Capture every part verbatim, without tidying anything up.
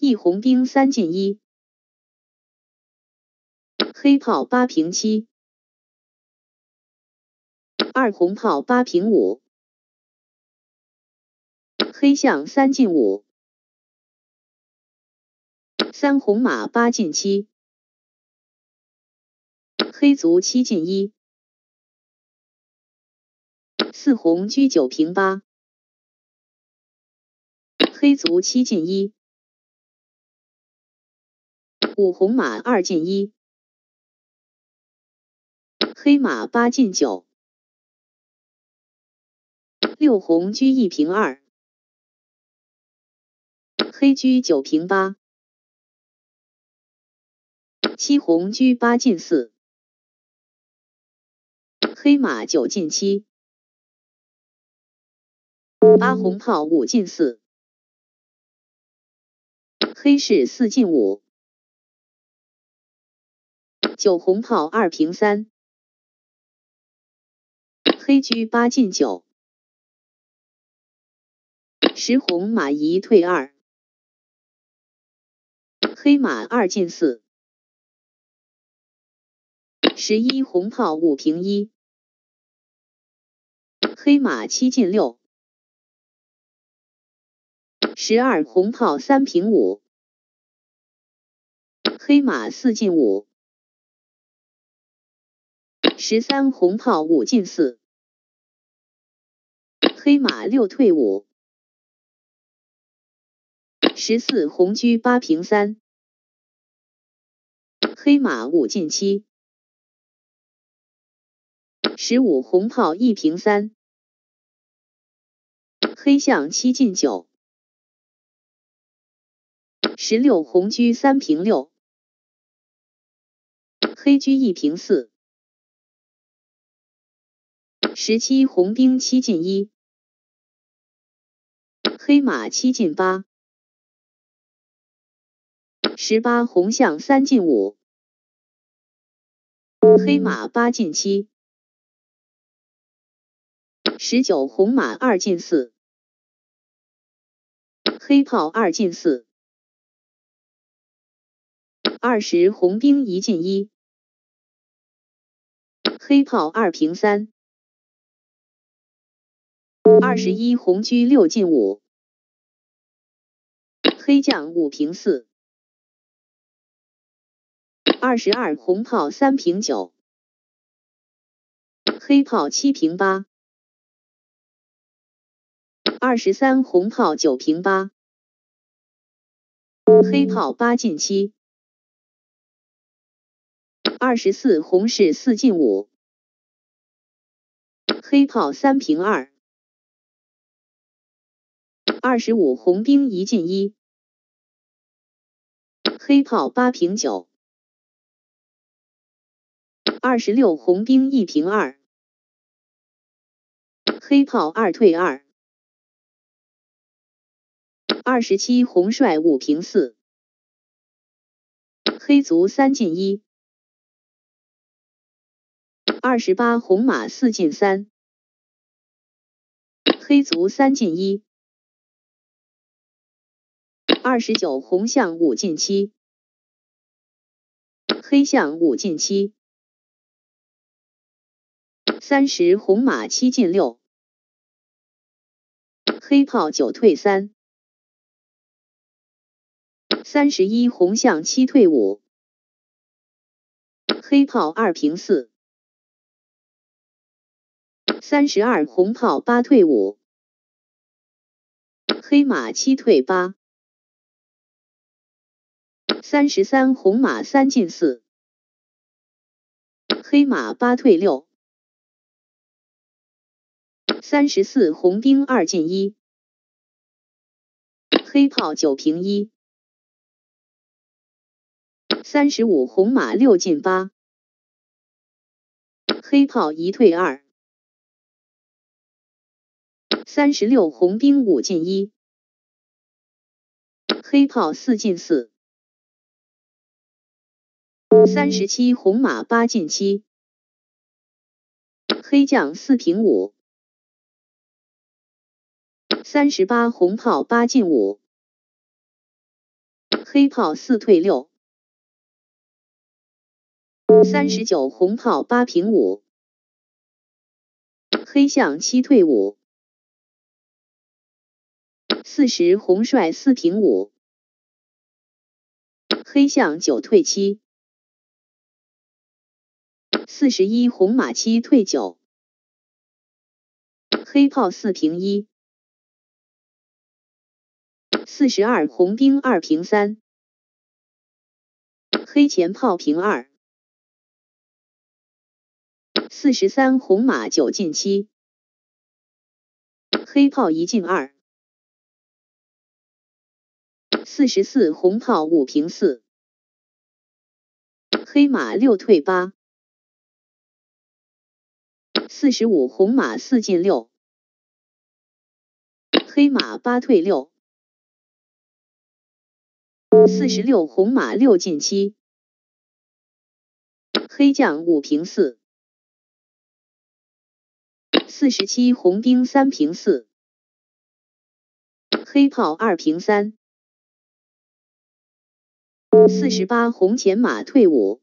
一红兵三进一，黑炮八平七，二红炮八平五，黑象三进五，三红马八进七，黑卒七进一，四红车九平八，黑卒七进一，五红马二进一，黑马八进九，六红车一平二，黑车九平八，七红车八进四，黑马九进七，八红炮五进四，黑士四进五，九红炮二平三，黑车八进九，十红马一退二，黑马二进四，十一红炮五平一，黑马七进六，十二红炮三平五，黑马四进五，十三红炮五进四，黑马六退五，十四红车八平三，黑马五进七，十五红炮一平三，黑象七进九，十六红车三平六，黑车一平四，十七红兵七进一，黑马七进八，十八红象三进五，黑马八进七，十九红马二进四，黑炮二进四，二十红兵一进一，黑炮二平三，二十一红车六进五，黑将五平四，二十二红炮三平九，黑炮七平八，二十三红炮九平八，黑炮八进七，二十四红士四进五，黑炮三平二，二十五红兵一进一，黑炮八平九，二十六红兵一平二，黑炮二退二，二十七红帅五平四，黑卒三进一，二十八红马四进三，黑卒三进一，二十九红象五进七，黑象五进七，三十红马七进六，黑炮九退三，三十一红象七退五，黑炮二平四，三十二红炮八退五，黑马七退八，三十三红马三进四，黑马八退六，三十四红兵二进一，黑炮九平一，三十五红马六进八，黑炮一退二，三十六红兵五进一，黑炮四进四，三十七红马八进七，黑将四平五，三十八红炮八进五， 黑炮四退六。三十九红炮八平五。黑象七退五。四十红帅四平五。黑象九退七。四十一红马七退九。黑炮四平一。四十二红兵二平三。黑前炮平二。四十三红马九进七。黑炮一进二。四十四红炮五平四。黑马六退八。四十五红马四进六。黑马八退六。四十六红马六进七。黑将五平四。四十七红兵三平四。黑炮二平三。四十八红前马退五。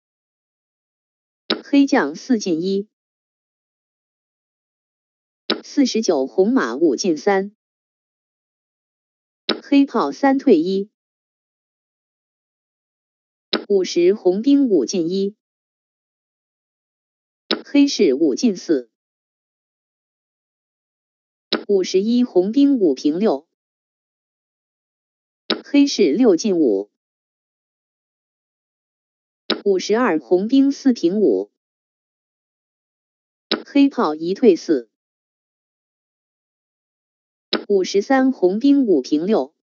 黑将四进一。四十九红马五进三。黑炮三退一。五十红兵五进一。黑士五进四。五十一红兵五平六。黑士六进五。五十二红兵四平五。黑炮一退四。五十三红兵五平六。